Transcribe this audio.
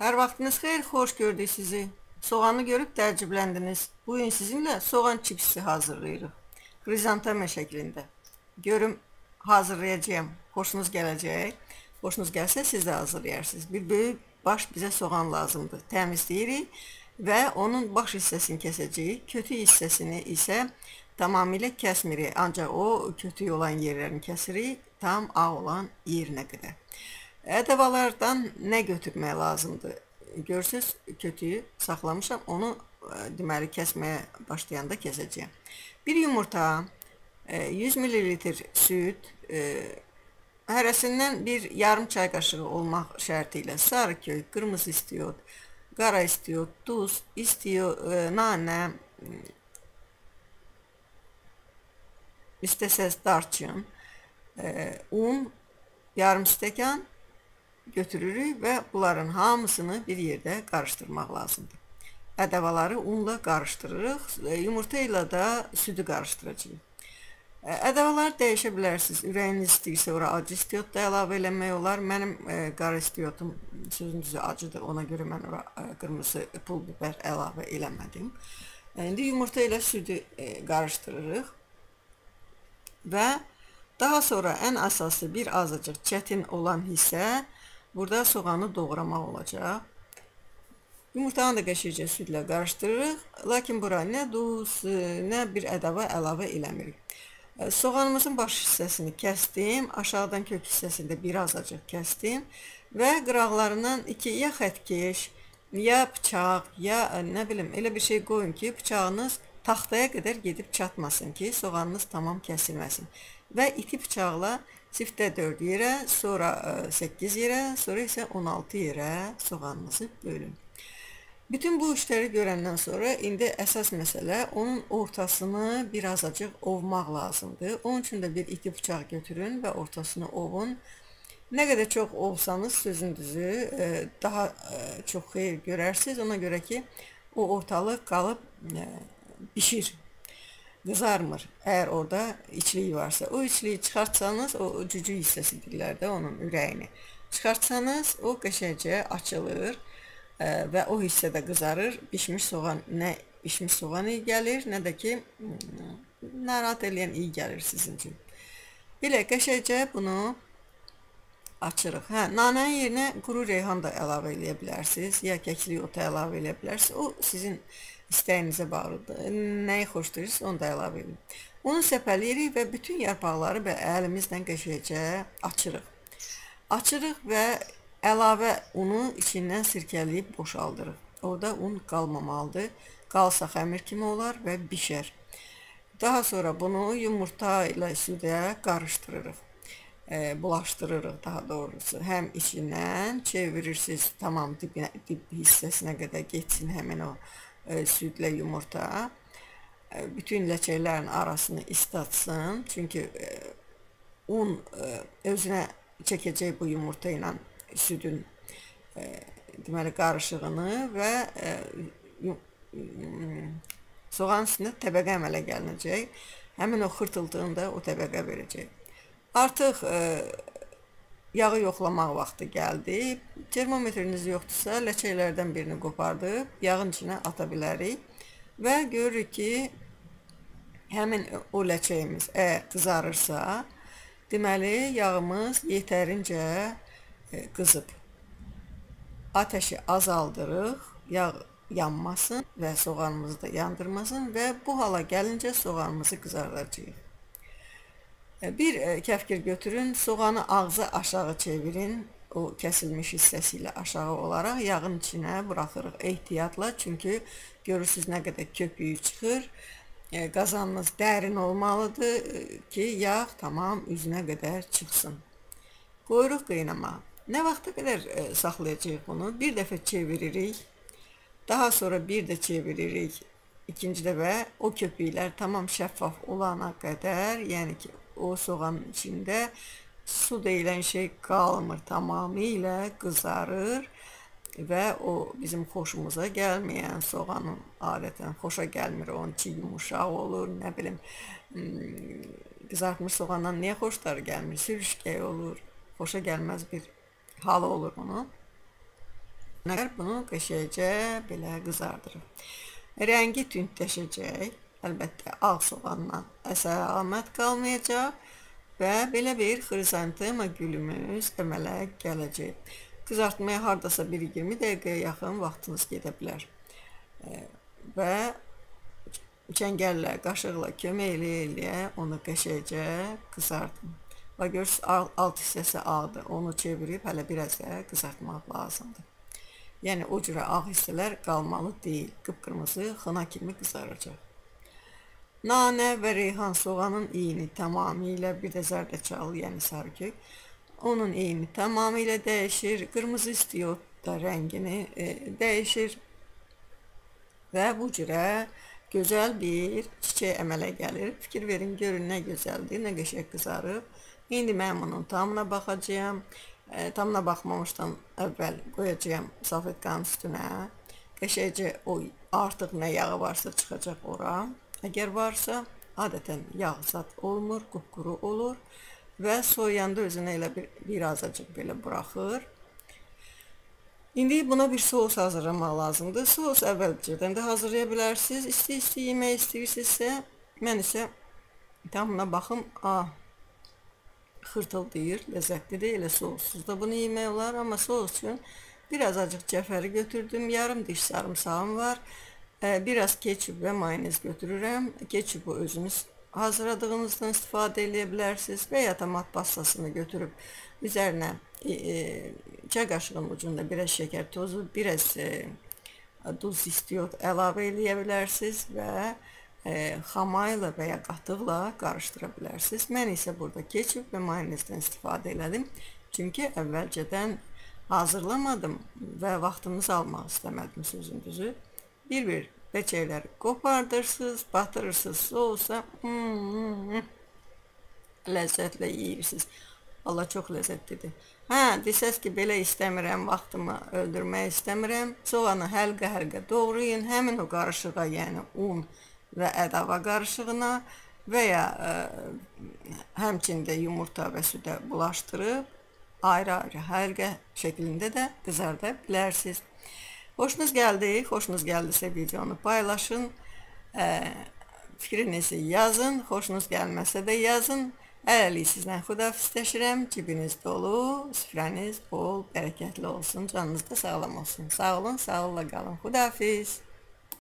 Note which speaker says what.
Speaker 1: Hər vaxtınız xeyir, xoş gördük sizi. Soğanı görüb təəccübləndiniz. Bugün sizinlə soğan çipsi hazırlayırıq. Krizantema şəklində. Görüm hazırlayacağım. Xoşunuz gələcək. Xoşunuz gəlsə siz də hazırlayarsınız. Bir böyük baş bizə soğan lazımdır. Təmizləyirik və onun baş hissəsini kəsəcəyik. Kötü hissəsini isə tamamilə kəsmirik. Ancaq o kötü olan yerlərini kəsirik. Tam ağ olan yerinə qədər. Ədəvalardan nə götürmək lazımdır? Görürsünüz, kötüyü saxlamışam. Onu deməli kəsməyə başlayanda kəsəcəyəm. Bir yumurta, 100 ml süd, hərəsindən bir yarım çay qaşığı olmaq şərti ilə sarı kök, qırmızı istiot, qara istiot, duz, nanə, istəsəz darçın, un, yarım stəkan götürürük və bunların hamısını bir yerdə qarışdırmaq lazımdır. Ədəvaları unla qarışdırırıq, yumurta ilə də südü qarışdıracağıq. Ədəvaları dəyişə bilərsiniz. Ürəyiniz istəyirsə ora acı istiot da əlavə eləmək olar. Mənim qara istiotum sözün düzü acıdır, ona görə mən ora qırmızı pul biber əlavə eləmədim. İndi yumurta ilə südü qarışdırırıq və daha sonra ən əsası bir azacıq çətin olan hissə burada soğanı doğramaq olacaq. Yumurtanı da qəşəngcə südlə qarışdırırıq. Lakin bura nə duz, nə bir ədəva əlavə eləmirik. Soğanımızın baş hissəsini kəsdim. Aşağıdan kök hissəsini də bir azacıq kəsdim. Və qıraqlarından ya xətkeş, ya bıçaq, ya nə bilim elə bir şey qoyun ki, bıçağınız taxtaya qədər gedib çatmasın ki, soğanınız tamam kəsilməsin. Və iti bıçaqla çiftə 4 yerə, sonra 8 yerə, sonra isə 16 yerə soğanınızı bölün. Bütün bu işləri görəndən sonra indi əsas məsələ onun ortasını bir azacıq ovmaq lazımdır. Onun üçün də bir iti bıçaq götürün və ortasını ovun. Nə qədər çox ovsanız sözün düzü daha çox xeyir görərsiniz. Ona görə ki o ortalıq qalıb bişir. Qızarmır. Əgər orada içliyi varsa, o içliyi çıxartsanız, o cücü hissəsi deyirlər də onun ürəyini çıxartsanız, o qəşəngcə açılır və o hissədə qızarır. Bişmiş soğan, nə bişmiş soğan iyi gəlir, nə də ki narahat eləyən iyi gəlir sizin üçün. Belə qəşəngcə bunu açırıq. Nanənin yerinə quru reyhan da əlavə eləyə bilərsiniz, ya kəkli ota əlavə eləyə bilərsiniz. O sizin istəyinizə bağlıdır. Nəyi xoşlayırsınız, onu da əlavə edin. Onu səpələyirik və bütün yarpaqları əlimizlə qəşəngcə açırıq. Açırıq və əlavə unu içindən sirkələyib boşaldırıq. Orada un qalmamalıdır. Qalsa xəmir kimi olar və bişər. Daha sonra bunu yumurta ilə südə qarışdırırıq. Bulaşdırırıq daha doğrusu. Həm içindən çevirirsiniz, tamam dib hissəsinə qədər geçsin həmin o südlə yumurta. Bütün ləçəklərin arasını istatsın. Çünki un özünə çəkəcək bu yumurta ilə südün deməli qarışığını və soğanın üstündə təbəqə əmələ gəlinəcək. Həmin o xırtıldığını da o təbəqə verəcək. Artıq yağı yoxlamaq vaxtı gəldi. Termometriniz yoxdursa, ləçəklərdən birini qopardıb yağın içinə ata bilərik və görürük ki, həmin o ləçəyimiz əgər qızarırsa, deməli yağımız yetərincə qızıb. Ateşi azaldırıq, yağ yanmasın və soğanımızı da yandırmasın və bu hala gəlincə soğanımızı qızardacağıq. Bir kəfkir götürün, soğanı ağzı aşağı çevirin, o kəsilmiş hissəsi ilə aşağı olaraq yağın içinə buraxırıq ehtiyatla. Çünki görürsünüz nə qədər köpüyü çıxır, qazanınız dərin olmalıdır ki, yağ tamam üzünə qədər çıxsın. Qoyuruq qaynamağa. Nə vaxta qədər saxlayacağıq bunu? Bir dəfə çeviririk, daha sonra bir də çeviririk, ikinci dəfə o köpüklər tamam şəffaf olana qədər, yəni ki, o soğanın içində su deyilən şey qalmır, tamamilə qızarır və o bizim xoşumuza gəlməyən soğanın adətən xoşa gəlmir, onun içi yumuşaq olur, nə bilim, qızartmış soğandan niyə xoşları gəlmir, sürüşkəy olur, xoşa gəlməz bir halı olur onu. Bunu qəşəngcə belə qızardırıb. Rəngi tündləşəcək. Əlbəttə, ağ soğandan əlamət qalmayacaq və belə bir xrizantema gülümüz əmələ gələcək. Qızartmaya hardasa bir 20 dəqiqəyə yaxın vaxtınız gedə bilər. Və çəngəllə, qaşıqla kömək eləyə onu qəşəngcə qızardım. Və görürsünüz, alt hissəsi ağdır. Onu çevirib hələ biraz da qızartmaq lazımdır. Yəni, o cürə ağ hissələr qalmalı deyil. Qıpqırmızı xına kimi qızaracaq. Nanə və reyhan soğanın iyini tamamilə, bir də zərdeçalı, yəni sarıkök, onun iyini tamamilə dəyişir. Qırmızı istiyot da rəngini dəyişir. Və bu cürə gözəl bir çiçək əmələ gəlir. Fikir verin, görün nə gözəldir, nə qəşəng qızarıb. İndi mən bunun tamına baxacağım. Tamına baxmamışdan əvvəl qoyacağım salfetkanın üstünə. Qəşəngcə o artıq nə yağı varsa çıxacaq ora. Əgər varsa, adətən yağ zat olmur, qupquru olur və soyuyanda özünə elə bir azacıq belə buraxır. İndi buna bir sos hazırlamaq lazımdır. Sos əvvəlcədən də hazırlaya bilərsiniz. İsti-isti yemək istəyirsinizsə, mən isə tamına baxım, xırtıldayır, ləzzətlidir, elə sossuz da bunu yemək olar. Amma sos üçün bir azacıq cəfəri götürdüm, yarım diş sarımsağım var. Biraz keçüp və mayonez götürürəm. Keçüpü özünüz hazırladığınızdan istifadə edə bilərsiniz və ya tomat pastasını götürüb üzərinə çay qaşığının ucunda biraz şəkər tozu, biraz duz istiyot əlavə edə bilərsiniz və xamayla və ya qatıqla qarışdıra bilərsiniz. Mən isə burada keçüp və mayonezdən istifadə elədim. Çünki əvvəlcədən hazırlamadım və vaxtınızı almaq istəmədim sözün düzü. Bir peçeləri qopardırsınız, batırırsınız sosa, ləzzətlə yeyirsiniz. Allah, çox ləzzətlidir. Desəz ki, belə istəmirəm, vaxtımı öldürmək istəmirəm. Soğanı həlqə-həlqə doğrayın, həmin o qarışığa, yəni un və ədava qarışığına və ya həmçində yumurta və südə bulaşdırıb, ayrı-ayrı həlqə şəklində də qızarda bilərsiniz. Xoşunuz gəldisə videonu paylaşın, fikrinizi yazın, xoşunuz gəlməsə də yazın. Hələlik sizdən xudafizləşirəm, cibiniz dolu, süfrəniz bol, bərəkətli olsun, canınız da sağlam olsun. Sağ olun, sağlıqla qalın, xudafiz.